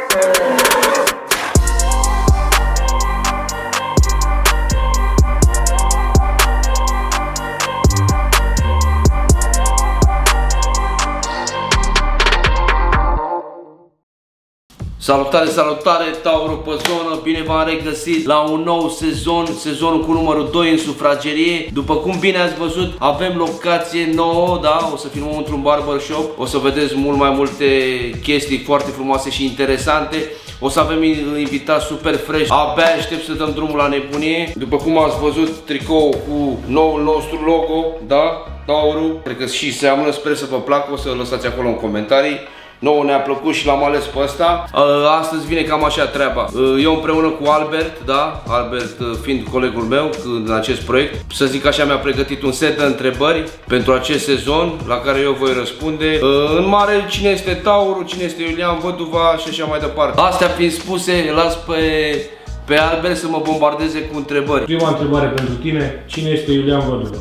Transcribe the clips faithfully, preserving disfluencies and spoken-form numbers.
Salutare, salutare, Tauro pe zonă, bine v-am regăsit la un nou sezon, sezonul cu numărul doi în sufragerie. După cum bine ați văzut, avem locație nouă, da, o să filmăm într-un barbershop, o să vedeți mult mai multe chestii foarte frumoase și interesante. O să avem invitați super fresh, abia aștept să dăm drumul la nebunie. După cum ați văzut, tricou cu noul nostru logo, da, Tauro, cred că și seamănă, sper să vă placă, o să lăsați acolo în comentarii. Nouă ne-a plăcut și l-am ales pe ăsta. Astăzi vine cam așa treaba. Eu împreună cu Albert, da, Albert fiind colegul meu în acest proiect, să zic așa, mi-a pregătit un set de întrebări pentru acest sezon, la care eu voi răspunde. În mare, cine este Tauro, cine este Iulian Văduva și așa mai departe. Astea fiind spuse, las pe, pe Albert să mă bombardeze cu întrebări. Prima întrebare pentru tine, cine este Iulian Văduva?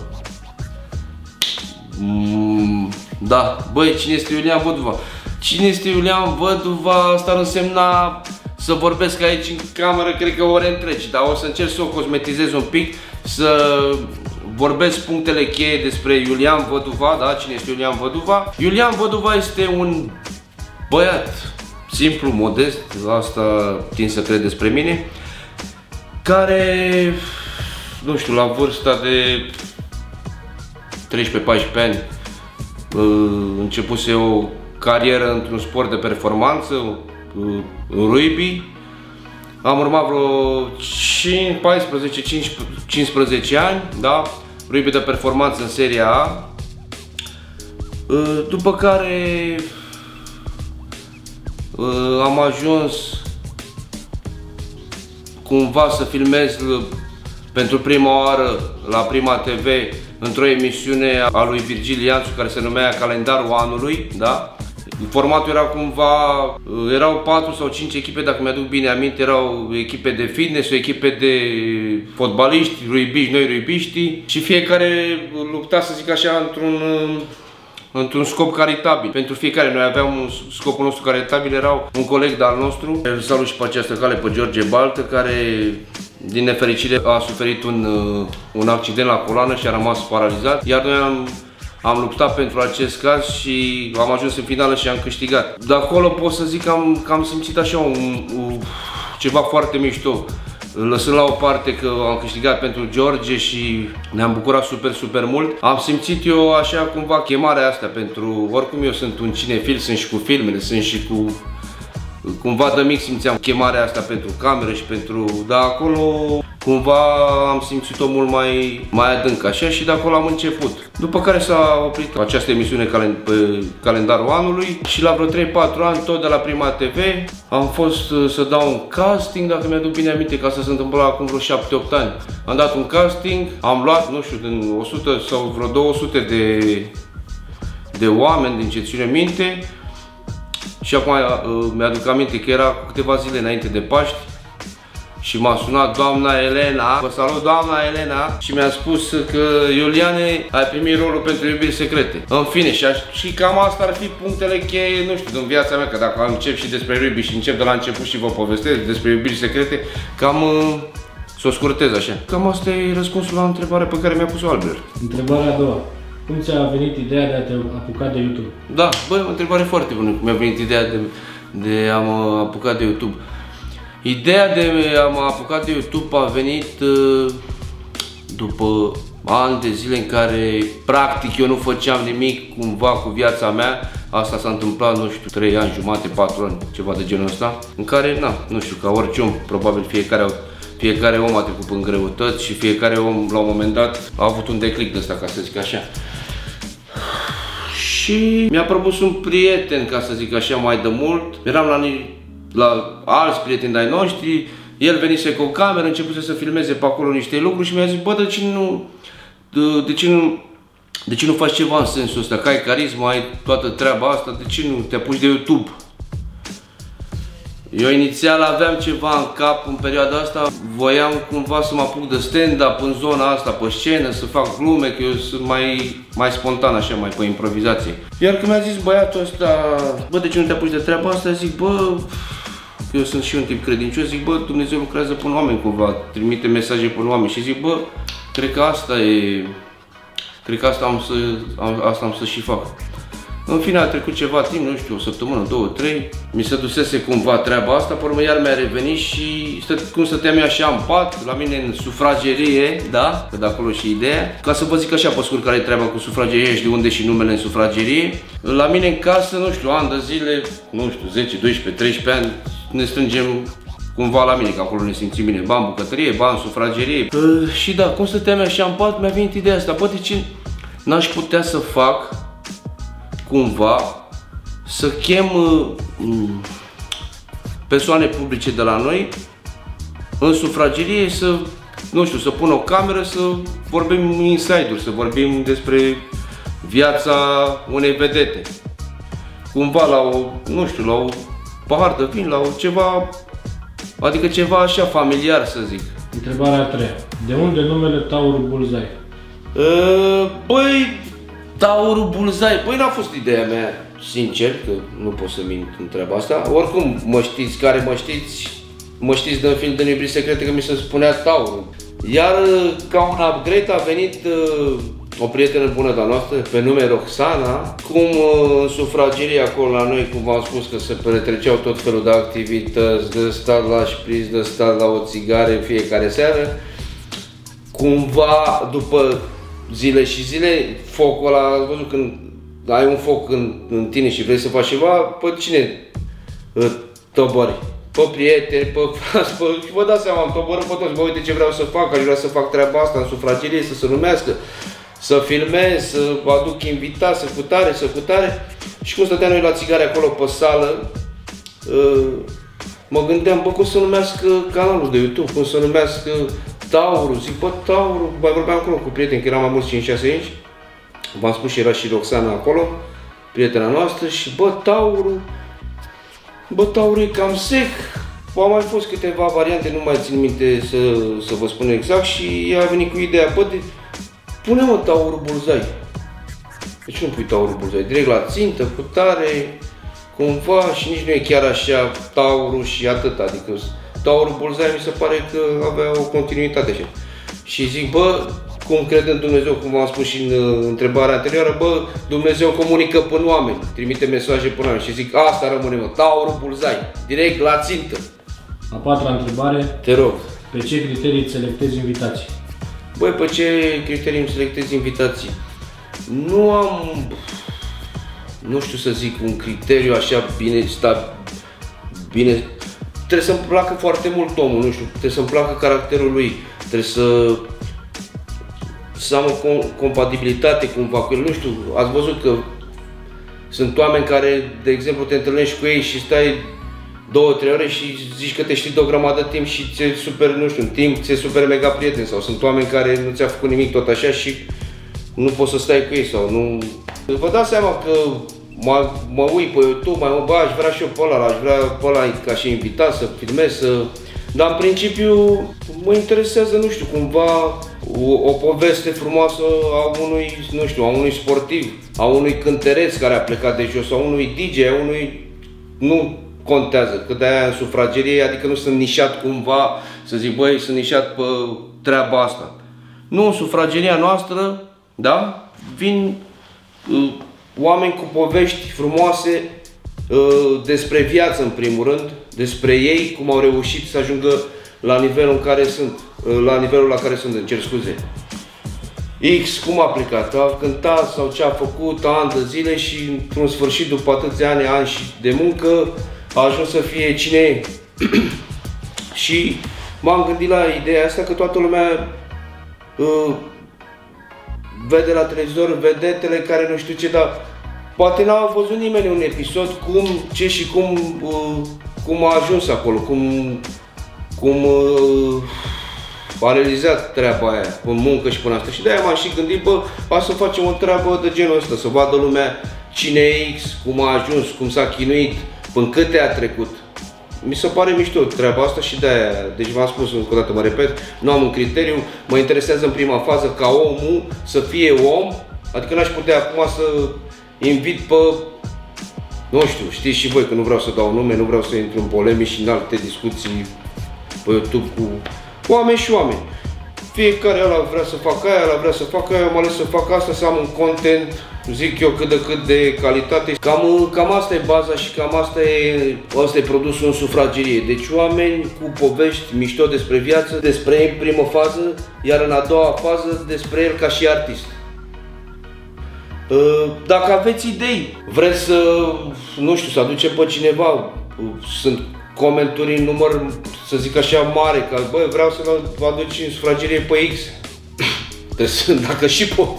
Mm, da, băi, cine este Iulian Văduva? Cine este Iulian Văduva? Asta ar însemna să vorbesc aici în cameră, cred că ore întregi, dar o să încerc să o cosmetizez un pic, să vorbesc punctele cheie despre Iulian Văduva, da? Cine este Iulian Văduva? Iulian Văduva este un băiat simplu, modest, asta tind să cred despre mine, care, nu știu, la vârsta de treisprezece paisprezece ani, începuse o carieră într-un sport de performanță, în rugby. Am urmat vreo paisprezece cincisprezece ani, da? Rugby de performanță în Seria A. După care am ajuns cumva să filmez pentru prima oară la Prima T V într-o emisiune a lui Virgil Iancu care se numea Calendarul Anului, da? Formatul era cumva, erau patru sau cinci echipe, dacă mi-aduc bine aminte, erau echipe de fitness, echipe de fotbaliști, rugbiști, noi rugbiști, și fiecare lupta, să zic așa, într-un într-un scop caritabil. Pentru fiecare, noi aveam un scopul nostru caritabil, erau un coleg de-al nostru, îl salut și pe această cale pe George Baltă, care din nefericire a suferit un, un accident la coloană și a rămas paralizat, iar noi am Am luptat pentru acest caz și am ajuns în finală și am câștigat. De acolo pot să zic că am, că am simțit așa un, un, ceva foarte mișto. Lăsând la o parte că am câștigat pentru George și ne-am bucurat super, super mult, am simțit eu așa cumva chemarea asta pentru, oricum eu sunt un cinefil, sunt și cu filmele, sunt și cu, cumva de mic simțeam chemarea asta pentru cameră și pentru, dar acolo cumva am simțit-o mult mai, mai adânc așa și de acolo am început. După care s-a oprit această emisiune pe Calendarul Anului și la vreo trei patru ani, tot de la Prima T V, am fost să dau un casting, dacă mi-aduc bine aminte, că asta se întâmplă acum vreo șapte opt ani. Am dat un casting, am luat, nu știu, din o sută sau vreo două sute de, de oameni, din ce ține minte. Și acum mi-aduc aminte că era câteva zile înainte de Paști și m-a sunat doamna Elena. Vă salut, doamna Elena, și mi-a spus că Iuliane, ai primit rolul pentru Iubiri Secrete. În fine, și, și cam asta ar fi punctele cheie, nu știu, din viața mea, că dacă încep și despre rugby și încep de la început și vă povestesc despre Iubiri Secrete, cam să o scurtez așa. Cam asta e răspunsul la întrebarea pe care mi-a pus-o Albert. Întrebarea a doua. Cum ți-a venit ideea de a te apuca de YouTube? Da, băi, o întrebare foarte bună. Mi-a venit ideea de, de a mă apuca de YouTube. Ideea de a mă apuca de YouTube a venit uh, după ani de zile în care practic eu nu făceam nimic cumva cu viața mea. Asta s-a întâmplat, nu știu, trei ani jumate, patru ani, ceva de genul ăsta, în care, na, nu știu, ca orice om, probabil fiecare Fiecare om a trecut în greutăți și fiecare om la un moment dat a avut un declic de ăsta, ca să zic așa. Și mi-a propus un prieten, ca să zic așa, mai de mult. Eram la, la alți prieteni de-ai noștri, el venise cu o cameră, începuse să filmeze pe acolo niște lucruri și mi-a zis, bă, de ce nu, de, de ce nu, de ce nu faci ceva în sensul ăsta, că ai carisma, ai toată treaba asta, de ce nu te apuci de YouTube? Eu inițial aveam ceva în cap în perioada asta, voiam cumva să mă apuc de stand-up în zona asta, pe scenă, să fac glume, că eu sunt mai, mai spontan așa, mai pe improvizație. Iar când mi-a zis băiatul ăsta, bă, de ce nu te apuci de treaba asta, zic, bă, că eu sunt și un tip credincios, zic, bă, Dumnezeu lucrează până oameni cumva, trimite mesaje până oameni și zic, bă, cred că asta e, cred că asta am să, am, asta am să și fac. În fine, a trecut ceva timp, nu știu, o săptămână, două, trei, mi se dusese cumva treaba asta, pe urmă iar mi-a revenit și stă, cum stăteam eu așa în pat, la mine în sufragerie, da? Că de acolo și ideea. Ca să vă zic așa pe scurt care e treaba cu sufragerie și de unde și numele în sufragerie. La mine în casă, nu știu, ani de zile, nu știu, zece, doisprezece, treisprezece ani, ne strângem cumva la mine, că acolo ne simțim bine. Ba în bucătărie, ba în sufragerie. Uh, și da, cum stăteam eu așa în pat, mi-a venit ideea asta, poate ce n-aș putea să fac cumva să chem uh, persoane publice de la noi în sufragerie să, nu știu, să pun o cameră, să vorbim inside-uri, să vorbim despre viața unei vedete. Cumva la o, nu știu, la o pahar de vin, la o ceva, adică ceva așa familiar, să zic. Întrebarea a treia. De unde numele Taurul Bullseye? Uh, băi, Taurul Bullseye, băi, n-a fost ideea mea, sincer, că nu pot să mint în treaba asta. Oricum, mă știți, care mă știți, mă știți din film de Iubiri Secrete că mi se spunea Taurul. Iar ca un upgrade a venit uh, o prietenă bună de-a noastră, pe nume Roxana, cum uh, în sufragerie acolo la noi, cum v-am spus, că se petreceau tot felul de activități, de stat la șpriț, de stat la o țigară în fiecare seară. Cumva, după zile și zile, focul ăla, ați văzut când ai un foc în, în tine și vrei să faci ceva, pe cine tobori? Pe prieteni, pe frați, pe... și vă dați seama, am toborât pe toți, bă, uite ce vreau să fac, aș vrea să fac treaba asta în sufragerie, să se numească, să filmez, să aduc invitați, să cutare, să cutare. Și cum stăteam noi la țigare acolo pe sală, mă gândeam, bă, cum să numească canalul de YouTube, cum să numească Taurul, zic, bă, Taurul, mai vorbeam acolo cu prieteni, că eram mai mulți cinci șase inci, v-am spus și era și Roxana acolo, prietena noastră, și bă, Taurul, bă, Taurul e cam sec, au mai fost câteva variante, nu mai țin minte să, să vă spun exact, și ea a venit cu ideea, bă, de, pune-mă Taurul Bullseye. De ce nu pui Taurul Bullseye? Direct la țintă, cu tare, cumva, și nici nu e chiar așa Taurul și atât, adică Taurul Bullseye mi se pare că avea o continuitate așa. Și zic, bă, cum cred în Dumnezeu, cum v-am spus și în uh, întrebarea anterioară, bă, Dumnezeu comunică până oameni, trimite mesaje până oameni și zic, asta rămâne, mă, Taurul Bullseye, direct la țintă. A patra întrebare. Te rog. Pe ce criterii îți selectezi invitații? Băi, pe ce criterii îmi selectezi invitații? Nu am, nu știu să zic, un criteriu așa bine stat, bine. Trebuie să-mi placă foarte mult omul, nu știu, trebuie să-mi placă caracterul lui, trebuie să, să am o compatibilitate cumva cu el, nu știu, ați văzut că sunt oameni care, de exemplu, te întâlnești cu ei și stai două, trei ore și zici că te știi de o grămadă de timp și ți-e super, nu știu, în timp ți-e super mega prieten, sau sunt oameni care nu ți-a făcut nimic tot așa și nu poți să stai cu ei sau nu. Vă dați seama că mă, mă uit pe YouTube, mai mă, bă, aș vrea și eu pe ăla, aș vrea pe ăla ca și invitat să filmez, să... Dar în principiu mă interesează, nu știu, cumva o, o poveste frumoasă a unui, nu știu, a unui sportiv, a unui cântăreț care a plecat de jos, a unui D J, a unui... Nu contează, că de-aia în sufragerie, adică nu sunt nișat cumva, să zic, băi, sunt nișat pe treaba asta. Nu, în sufrageria noastră, da, vin uh, oameni cu povești frumoase uh, despre viață în primul rând, despre ei, cum au reușit să ajungă la nivelul în care sunt, uh, la nivelul la care sunt, îmi cer scuze. X, cum a plecat, a cântat sau ce a făcut, ani de zile și într-un sfârșit, după atâția ani, ani și de muncă, a ajuns să fie cine e. Și m-am gândit la ideea asta că toată lumea uh, vede la televizor vedetele care nu știu ce, dar poate n-a văzut nimeni un episod cum, ce și cum, uh, cum a ajuns acolo, cum, cum uh, a realizat treaba aia, în muncă și până asta. Și de-aia m-am și gândit, bă, hai să facem o treabă de genul ăsta, să vadă lumea cine e X, cum a ajuns, cum s-a chinuit, până câte a trecut. Mi se pare mișto treaba asta și de-aia, deci v-am spus încă o dată, mă repet, nu am un criteriu, mă interesează în prima fază ca omul să fie om, adică n-aș putea acum să invit pe nu știu, știți și voi că nu vreau să dau nume, nu vreau să intru în polemici și în alte discuții pe YouTube cu oameni și oameni. Fiecare ăla vrea să facă aia, ăla vrea să facă aia, am ales să fac asta, să am un content, zic eu, cât de cât de calitate. Cam, cam asta e baza și cam asta e, asta e produsul în sufragerie. Deci oameni cu povești mișto despre viață, despre ei în primă fază, iar în a doua fază despre el ca și artist. Dacă aveți idei, vreți să, nu știu, să aduce pe cineva, sunt comentarii în număr, să zic așa, mare, că bă, vreau să vă aduci în sufragerie pe X. Deci, dacă și pot.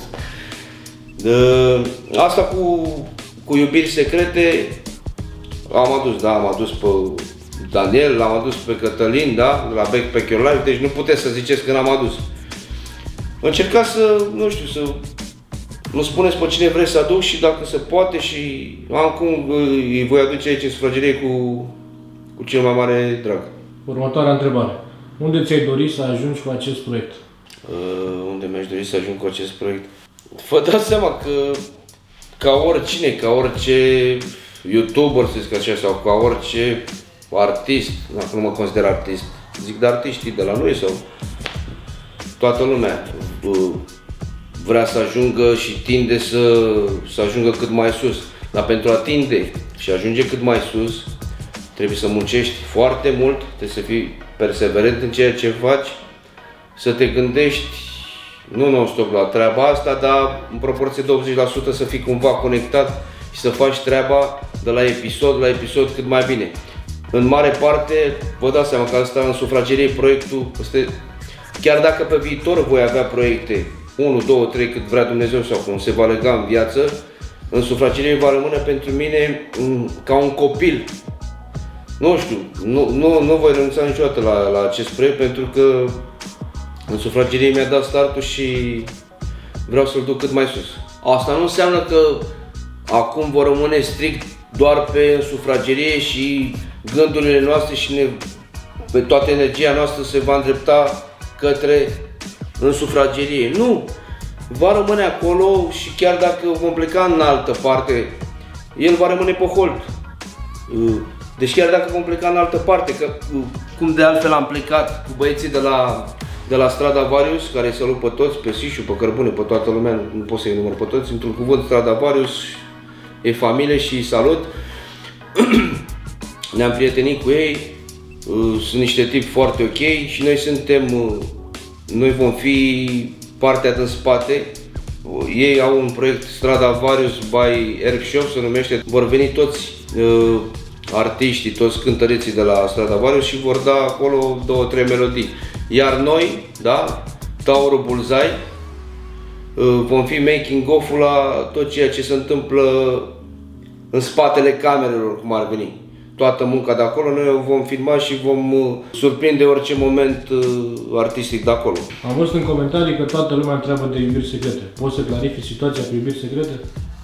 Asta cu, cu iubiri secrete, am adus, da, am adus pe Daniel, l-am adus pe Cătălin, da, de la Backpack Your Life, deci nu puteți să ziceți că n-am adus. Încercați să, nu știu, să nu spuneți pe cine vreți să aduc și dacă se poate și am cum îi voi aduce aici în sufragerie cu, cu cel mai mare drag. Următoarea întrebare. Unde ți-ai dori să ajungi cu acest proiect? Uh, unde mi-aș dori să ajung cu acest proiect? Vă dați seama că ca oricine, ca orice YouTuber, să zic așa, sau ca orice artist, dacă nu mă consider artist, zic de artiștii de la noi sau toată lumea uh, vrea să ajungă și tinde să, să ajungă cât mai sus. Dar pentru a tinde și ajunge cât mai sus, trebuie să muncești foarte mult, trebuie să fii perseverent în ceea ce faci, să te gândești, nu non-stop la treaba asta, dar în proporție de optzeci la sută să fii cumva conectat și să faci treaba de la episod la episod cât mai bine. În mare parte, vă dați seama că asta în sufragerie proiectul, este, chiar dacă pe viitor voi avea proiecte, unu, doi, trei, cât vrea Dumnezeu sau cum se va lega în viață, în sufragerie va rămâne pentru mine ca un copil. Nu știu, nu, nu, nu voi renunța niciodată la, la acest proiect pentru că în sufragerie mi-a dat startul și vreau să-l duc cât mai sus. Asta nu înseamnă că acum vor rămâne strict doar pe sufragerie și gândurile noastre și ne, pe toată energia noastră se va îndrepta către în sufragerie. Nu! Va rămâne acolo și chiar dacă vom pleca în altă parte, el va rămâne pe hold. Deci chiar dacă vom pleca în altă parte, că cum de altfel am plecat cu băieții de la, de la Stradivarius, care îi salut pe toți, pe Sișu, pe Cărbune, pe toată lumea, nu, nu pot să-i număr pe toți, într-un cuvânt Stradivarius e familie și îi salut. Ne-am prietenit cu ei, sunt niște tipi foarte ok și noi suntem, noi vom fi partea din spate. Ei au un proiect Stradivarius by Erb Shop, se numește, vor veni toți uh, artiștii, toți cântăreții de la Stradivarius și vor da acolo două, trei melodii. Iar noi, da, Tauro Bullseye, uh, vom fi making of-ul la tot ceea ce se întâmplă în spatele camerelor, cum ar veni. Toată munca de acolo, noi o vom filma și vom uh, surprinde orice moment uh, artistic de acolo. Am văzut în comentarii că toată lumea întreabă de iubiri secrete. Poți să clarifici situația cu iubiri secrete?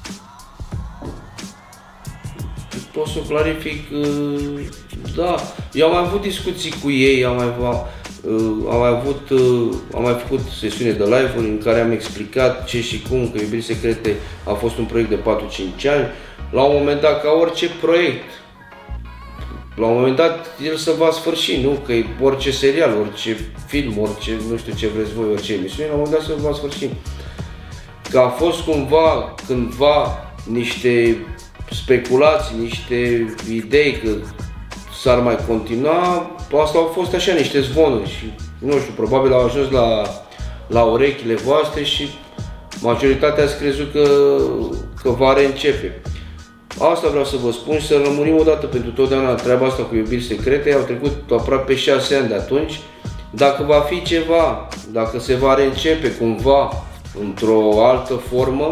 Pot să clarific, uh, da. Eu am mai avut discuții cu ei, am mai, uh, am mai avut, uh, am mai făcut sesiune de live-uri în care am explicat ce și cum, că iubiri secrete a fost un proiect de patru cinci ani. La un moment dat, ca orice proiect, la un moment dat el se va sfârși, nu? Că e orice serial, orice film, orice, nu știu ce vreți voi, orice emisiune, la un moment dat se va sfârși. Că a fost cumva, cândva, niște speculații, niște idei că s-ar mai continua, asta au fost așa niște zvonuri și, nu știu, probabil au ajuns la, la urechile voastre și majoritatea ați crezut că, că va reîncepe. Asta vreau să vă spun și să rămânim odată pentru totdeauna treaba asta cu iubiri secrete. Au trecut aproape șase ani de atunci. Dacă va fi ceva, dacă se va reîncepe cumva într-o altă formă,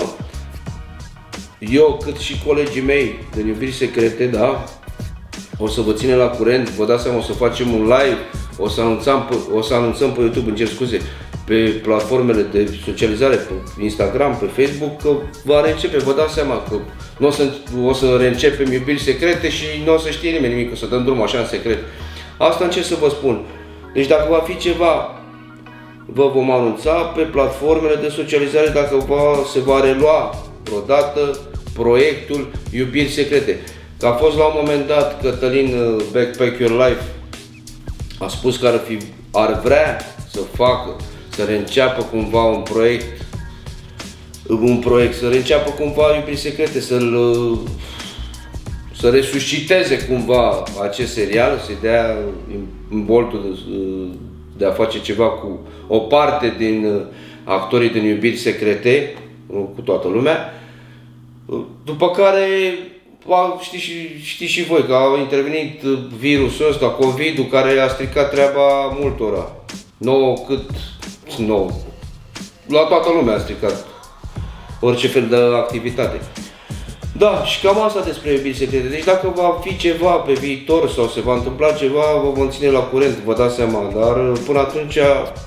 eu cât și colegii mei din iubiri secrete, da, o să vă ținem la curent, vă dați seama, o să facem un live, o să anunțăm pe, o să anunțăm pe YouTube, îmi cer scuze, pe platformele de socializare, pe Instagram, pe Facebook, că va reîncepe, vă dați seama că nu o să, o să reîncepem iubiri secrete și nu o să știe nimeni nimic, o să dăm drumul așa în secret. Asta încerc să vă spun. Deci dacă va fi ceva, vă vom anunța pe platformele de socializare dacă va, se va relua vreodată proiectul iubiri secrete. Că a fost la un moment dat Cătălin Backpack Your Life a spus că ar, fi, ar vrea să facă, să reînceapă cumva un proiect, un proiect, să reînceapă cumva Iubiri Secrete, să-l să resusciteze cumva acest serial, să-i dea imboltul de, de a face ceva cu o parte din actorii din Iubiri Secrete, cu toată lumea. După care, știți, știți și voi că a intervenit virusul ăsta, COVID-ul, care a stricat treaba multora. Nouă cât... nouă. La toată lumea a stricat orice fel de activitate. Da, și cam asta despre Iubiri Secrete. Deci dacă va fi ceva pe viitor sau se va întâmpla ceva, vă vom ține la curent, vă dați seama. Dar până atunci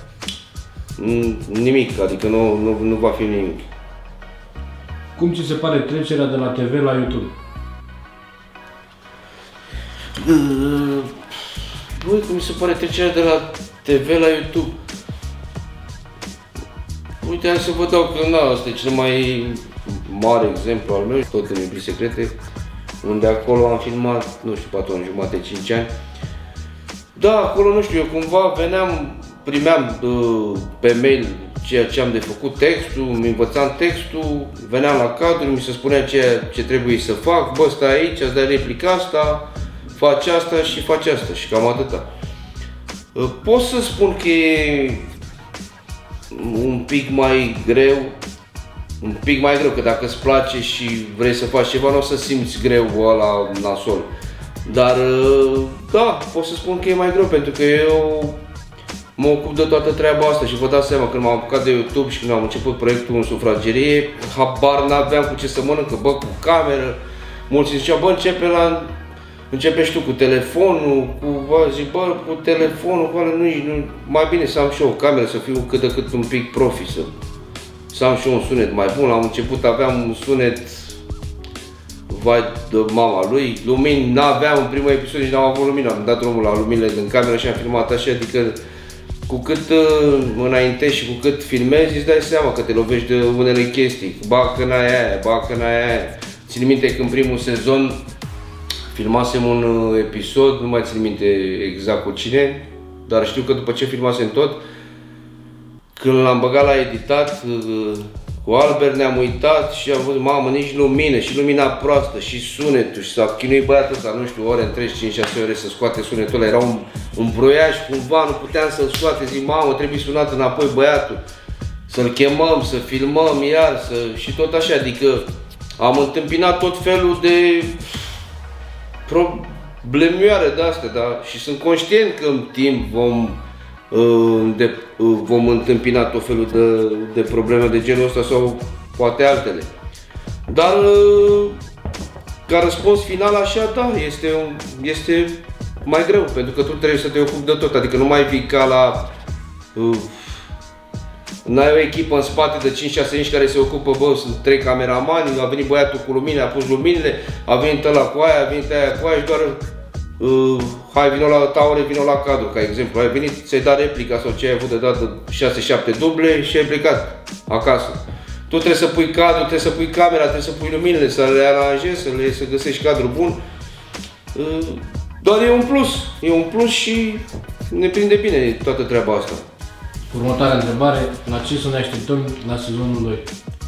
nimic, adică nu, nu, nu va fi nimic. Cum ți se pare trecerea de la T V la YouTube? Uh, Băi, cum mi se pare trecerea de la T V la YouTube? Uite, hai să vă dau că na, asta e cel mai mare exemplu al meu, tot în Iubiri Secrete, unde acolo am filmat, nu știu, patru ani jumate, cinci ani. Da, acolo, nu știu, eu cumva veneam, primeam uh, pe mail ceea ce am de făcut, textul, îmi învățam textul, veneam la cadru, mi se spunea ceea ce trebuie să fac, bă, stai aici, îți dai replica asta, faci asta și faci asta și cam atâta. Uh, pot să spun că e un pic mai greu, un pic mai greu, că dacă îți place și vrei să faci ceva, nu o să simți greu ăla nasol. Dar, da, pot să spun că e mai greu, pentru că eu mă ocup de toată treaba asta și vă dați seama, când m-am apucat de YouTube și când am început proiectul în sufragerie, habar n-aveam cu ce să mănâncă, bă, cu cameră. Mulți ziceau, bă, începe la... Începești tu cu telefonul, cu, bă, zic, bă, cu telefonul, bă, nu, nu, mai bine să am și eu o cameră, să fiu cât de cât un pic profi, să, să am și eu un sunet mai bun. Am început, aveam un sunet, vai de mama lui, lumini n-aveam, în primul episod nici n-am avut lumină, am dat drumul la luminile din cameră și am filmat așa, adică cu cât uh, înaintești și cu cât filmezi, îți dai seama că te lovești de unele chestii, bacă n-aia aia, bacă n-aia aia. Țin minte că în primul sezon filmasem un episod, nu mai țin minte exact cu cine, dar știu că după ce filmasem tot, când l-am băgat la editat, cu Albert ne-am uitat și am văzut, mamă, nici lumină, și lumina proastă, și sunetul, și s-a chinuit băiatul ăsta, nu știu, ore întregi, cinci șase ore să scoate sunetul ăla, era un, un broiaj, cumva, nu puteam să-l scoate, zic, mamă, trebuie sunat înapoi băiatul, să-l chemăm, să filmăm iar, să... și tot așa, adică am întâmpinat tot felul de problemioare de astea, da? Și sunt conștient că în timp vom, de, vom întâmpina tot felul de, de probleme de genul ăsta sau poate altele. Dar ca răspuns final așa, da, este, este mai greu, pentru că tu trebuie să te ocupi de tot, adică nu mai vii ca la... Uh, N-ai o echipă în spate de cinci șase inși care se ocupă, bă, sunt trei cameramani, a venit băiatul cu lumine, a pus luminile, a venit ăla cu aia, a venit aia cu aia și doar uh, hai, vino la taure, vino la cadru, ca exemplu. Ai venit să-i da replica sau ce ai avut de dat de șase șapte duble și ai plecat acasă. Tu trebuie să pui cadru, trebuie să pui camera, trebuie să pui luminile, să le aranjezi, să, le, să găsești cadru bun. Uh, doar e un plus, e un plus și ne prinde bine toată treaba asta. Următoarea întrebare, la ce să ne așteptăm la sezonul doi?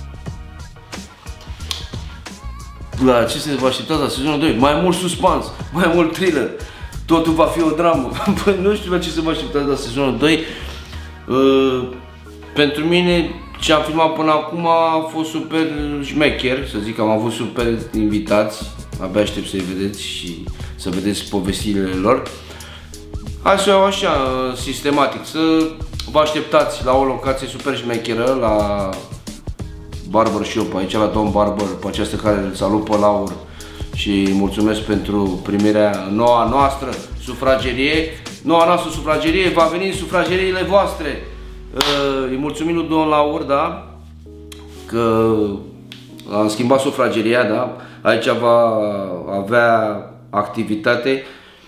La ce se va aștepta la sezonul doi? Mai mult suspans, mai mult thriller, totul va fi o dramă. Păi nu știu la ce se va aștepta la sezonul doi. Uh, pentru mine, ce am filmat până acum a fost super șmecher, să zic că am avut super invitați, abia aștept să-i vedeți și să vedeți povestirile lor. Hai să o iau așa, sistematic, să vă așteptați la o locație super șmecheră, la Barbershop, aici la Don Barber, pe această care îl salut pe Laur și îi mulțumesc pentru primirea noua noastră sufragerie. Noua noastră sufragerie va veni în sufrageriile voastre. Îi mulțumim lui Don Laur, da, că am schimbat sufrageria, da, aici va avea activitate.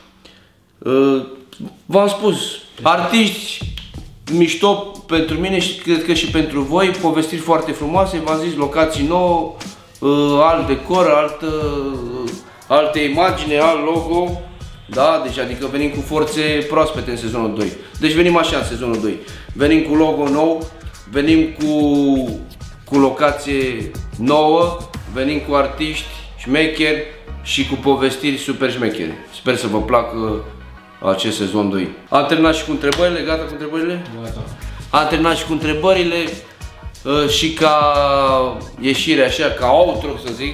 V-am spus, artiști mișto pentru mine și cred că și pentru voi, povestiri foarte frumoase, v-am zis, locații nouă, alt decor, alt, alte imagini, alt logo. Da, deci adică venim cu forțe proaspete în sezonul doi. Deci venim așa în sezonul doi. Venim cu logo nou, venim cu, cu locație nouă, venim cu artiști șmecheri și cu povestiri super șmechere. Sper să vă placă acest sezon doi. Am terminat și cu întrebările, gata cu întrebările? Gata. Am terminat și cu întrebările și ca ieșire așa, ca outro să zic,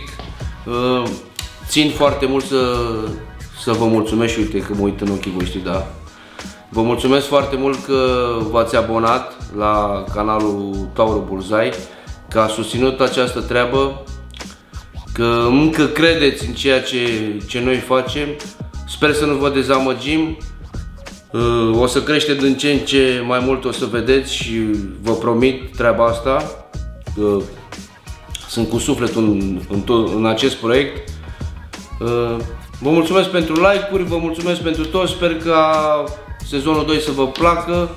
țin foarte mult să, să vă mulțumesc și uite că mă uit în ochii voștri, da? Vă mulțumesc foarte mult că v-ați abonat la canalul Tauro Bulzai, că a susținut această treabă, că încă credeți în ceea ce, ce noi facem. Sper să nu vă dezamăgim. O să creștem din ce în ce mai mult, o să vedeți și vă promit treaba asta. Sunt cu sufletul în, în, tot, în acest proiect. Vă mulțumesc pentru like-uri, vă mulțumesc pentru tot. Sper ca sezonul doi să vă placă.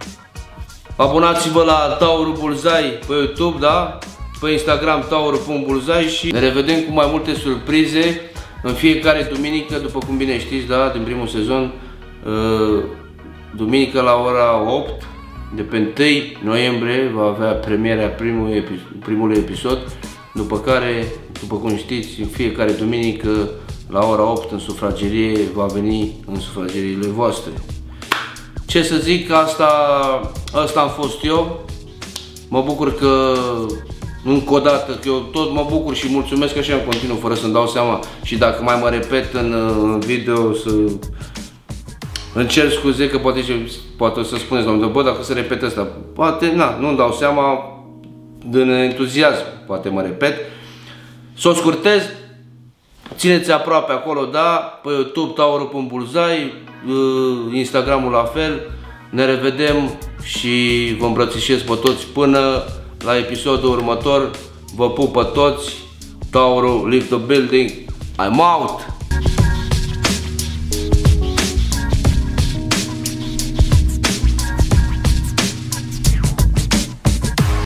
Abonați-vă la Tauro Bulzai pe YouTube, da? Pe Instagram tauro punct bulzai și ne revedem cu mai multe surprize în fiecare duminică, după cum bine știți, da? Din primul sezon. Duminică la ora opt, de pe întâi noiembrie, va avea premiera primului, epi primului episod, după care, după cum știți, în fiecare duminică la ora opt în sufragerie va veni în sufrageriile voastre. Ce să zic, asta, asta am fost eu. Mă bucur că, încă o dată, că eu tot mă bucur și mulțumesc așa în continuu, fără să-mi dau seama. Și dacă mai mă repet în, în video, să îmi cer scuze, că poate, poate o să spuneți, doamne, bă, dacă se repetă asta, poate, na, nu-mi dau seama, din entuziasm, poate mă repet. Să o scurtez, țineți aproape acolo, da, pe YouTube tauro punct bulzai, Instagramul la fel. Ne revedem și vă îmbrățișez pe toți până la episodul următor. Vă pup pe toți. Tauro, live the building. I'm out!